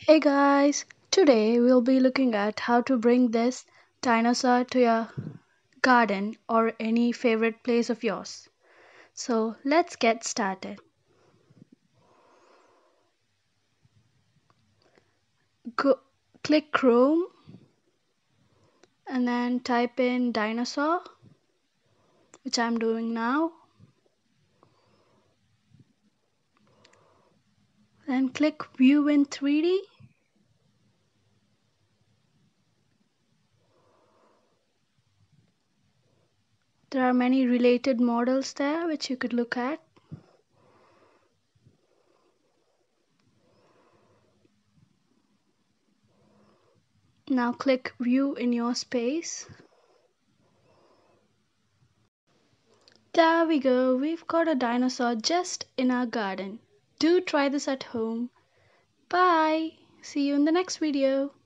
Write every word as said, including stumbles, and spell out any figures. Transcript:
Hey guys, today we'll be looking at how to bring this dinosaur to your garden or any favorite place of yours. So let's get started. Go, click Chrome and then type in dinosaur, which I'm doing now. Then click View in three D. There are many related models there which you could look at. Now click View in your space. There we go, we've got a dinosaur just in our garden. Do try this at home. Bye! See you in the next video.